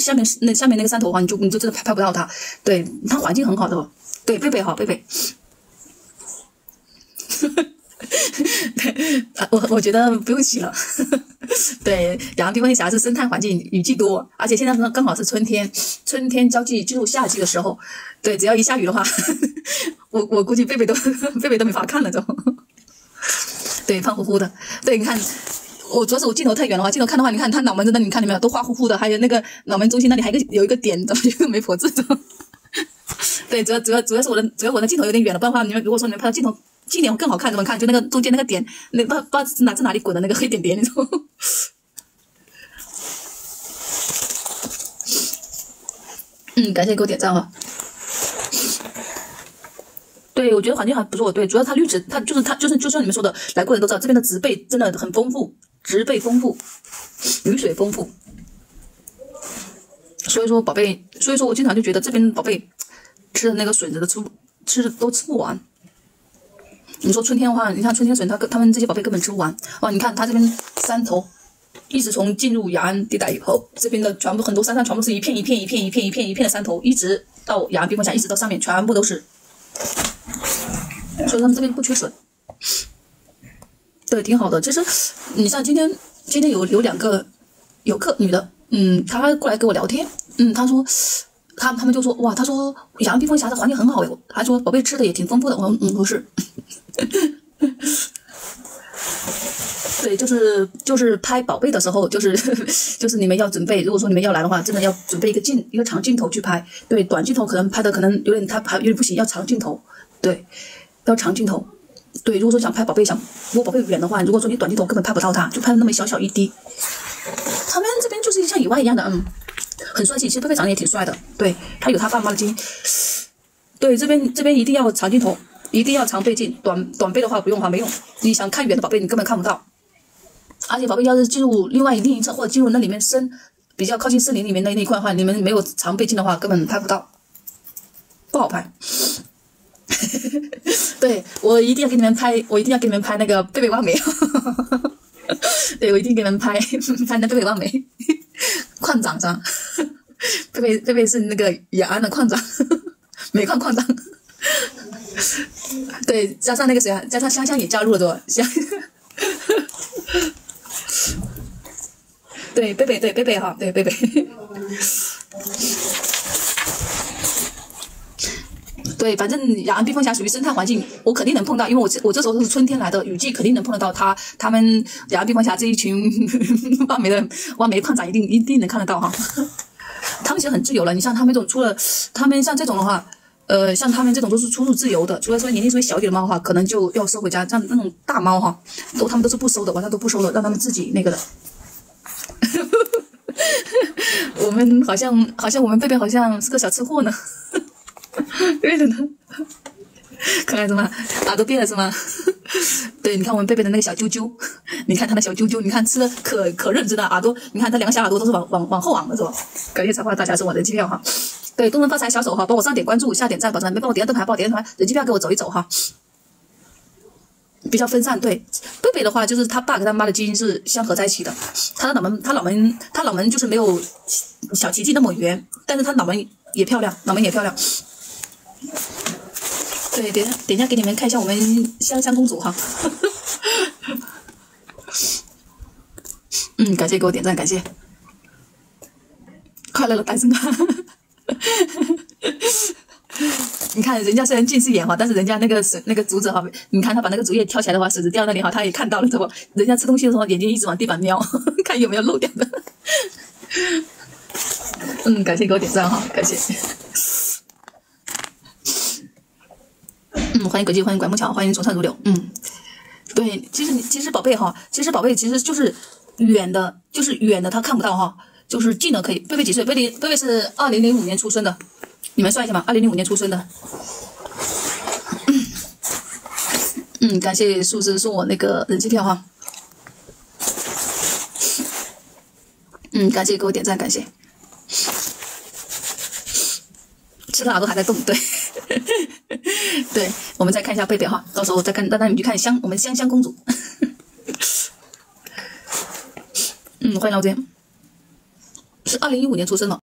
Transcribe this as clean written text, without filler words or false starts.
下面那个山头的话，你就真的拍不到它。对，它环境很好的。对，贝贝好，贝贝。我觉得不用洗了。对，雅安冰峰峡是生态环境，雨季多，而且现在刚好是春天，春天交际进入夏季的时候。对，只要一下雨的话，我估计贝贝都没法看了都。对，胖乎乎的。对，你看，主要是我镜头太远了话，镜头看的话，你看它脑门子那里，你看见没有，都花乎乎的，还有那个脑门中心那里还有一个点，怎么有一个媒婆痣？对，主要是我的镜头有点远了，不然的话，如果说你们拍到近点更好看，怎么看？就那个中间那个点，那不知道是哪里滚的那个黑点点那种。感谢给我点赞哈。对，我觉得环境还不错。对，主要它绿植，就像你们说的，来过人都知道，这边的植被真的很丰富，植被丰富，雨水丰富。所以说我经常就觉得这边宝贝吃的那个笋子都吃不完。你说春天的话，你看春天笋，他们这些宝贝根本吃不完。哇，你看它这边山头，一直从进入雅安地带以后，这边的全部很多山上全部是一片的山头，一直到雅安冰峰峡，一直到上面全部都是。所以他们这边不缺笋。对，挺好的。其实你像今天有2个游客，女的，她过来跟我聊天，她说。他们就说哇，他说雅安冰峰峡的环境很好，还说宝贝吃的也挺丰富的。我说不是。对，就是拍宝贝的时候，就是你们要准备，如果说你们要来的话，真的要准备一个长镜头去拍。对，短镜头可能拍的有点不行，要长镜头。对，要长镜头。对，如果说想拍宝贝，想摸宝贝远的话，如果说你短镜头根本拍不到它，就拍那么小一滴。他们这边就是像野外一样的，很帅气。其实贝贝长得也挺帅的，对，他有他爸妈的基因。对，这边一定要长镜头，一定要长倍镜，短倍的话不用没用。你想看远的宝贝，你根本看不到。而且宝贝要是进入另一侧，或者进入那里面比较靠近森林里面那一块的话，你们没有长倍镜的话，根本拍不到，不好拍。对，我一定要给你们拍那个贝贝望梅。对，我一定给你们拍那贝贝望梅。矿长上，贝贝是那个雅安的矿长，煤矿矿长。对，加上那个谁啊，加上香香也加入了对吧？对，贝贝哈，对贝贝。对，反正雅安冰峰峡属于生态环境，我肯定能碰到，因为我这时候是春天来的，雨季肯定能碰得到他们雅安冰峰峡这一群挖煤矿长一定能看得到哈。他们其实很自由了，你像他们这种他们像这种的话，像他们这种都是出入自由的，除了说年龄稍微小一点的猫的话，可能就要收回家，像那种大猫哈，他们都是不收的，晚上都不收的，让他们自己那个的。我们好像我们贝贝好像是个小吃货呢。对的呢，可爱是吗？耳朵变了是吗？对，你看我们贝贝的那个小啾啾，你看他的小啾啾，你看吃的可认真的耳朵，你看他2个小耳朵都是往后昂的是吧？感谢茶花大侠送我人机票哈。对，东人发财小手哈，帮我上点关注，下点赞，保证没帮我点灯牌，帮我点灯牌，人机票给我走一走哈。比较分散。对，贝贝的话就是他爸跟他妈的基因是相合在一起的，他脑门就是没有小奇迹那么圆，但是他脑门也漂亮，对，等一下给你们看一下我们香香公主哈。感谢给我点赞，感谢。快乐的单身汉。你看人家虽然近视眼哈，但是人家那个竹子哈，你看他把那个竹叶挑起来的话，笋子掉那里哈，他也看到了，对不？人家吃东西的时候眼睛一直往地板瞄，看有没有漏掉的。感谢给我点赞哈，感谢。欢迎轨迹，欢迎拐木桥，欢迎总算如流。对，其实宝贝哈，其实就是远的，他看不到哈，就是近的可以。贝贝几岁？贝贝是2005年出生的，你们算一下嘛，2005年出生的。感谢数字送我那个人机票哈。感谢给我点赞，感谢。吃的耳朵还在动，对。对，我们再看一下贝贝哈，到时候再看，让你们去看我们香香公主。欢迎老姐，是2015年出生的。